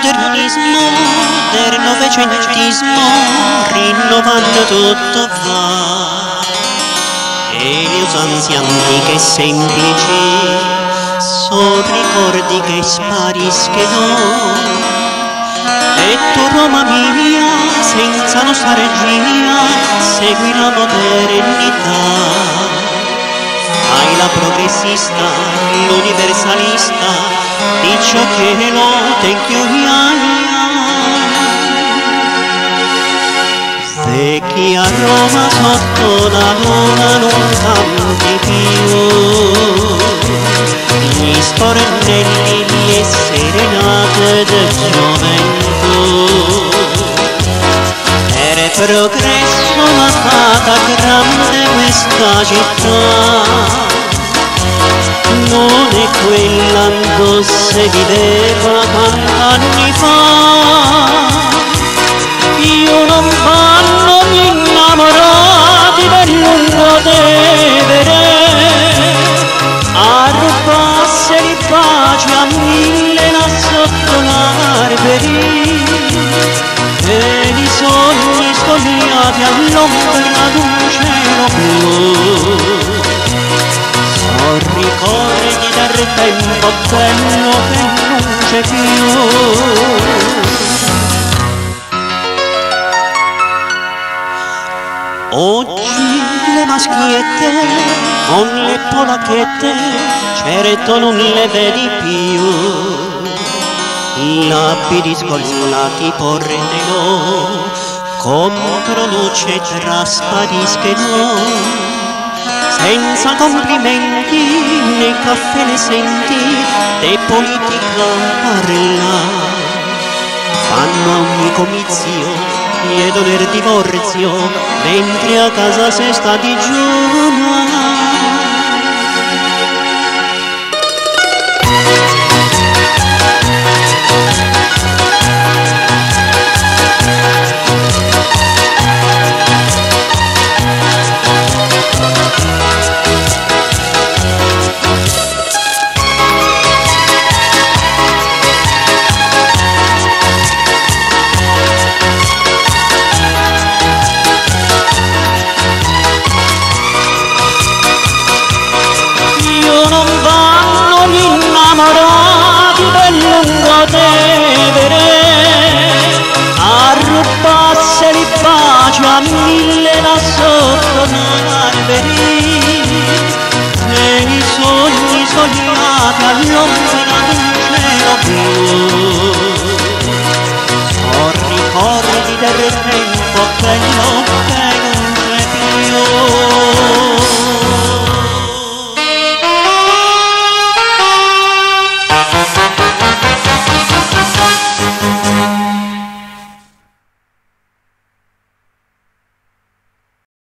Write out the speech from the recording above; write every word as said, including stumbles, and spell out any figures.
modernismo, del novecentismo, rinnovando tutto va. E le usanze antiche e semplici, sono ricordi che spariscono. E tu Roma mia, senza nostalgia, segui la modernità. Hai la progressista, l'universalista, di ciò che lo tenchiuiaia. Vecchia Roma sotto la luna non cambi più, gli sportelli, le serenate del gioventù. Per progresso l'ha fatta grande questa città, non è quella dove si viveva vent'anni fa. Io non vanno gli innamorati del lungo Tevere a rubarsi di pace a mille là sotto l'alberi, e i sogni spogliati all'ombra d'un cielo blu. Sono ricordi del tempo bello che non c'è più. Oggi le maschiette con le polacchette certo non le vedi più. I abiti scollati portano contro luce traspariscono. Senza complimenti né caffè ne senti, de politica parla. Fanno ogni comizio, chiedono il divorzio, mentre a casa si sta digiuna. A mille là sotto l'alberi, e i sogni sognati all'ombra d'un cielo blu. Sono ricordi del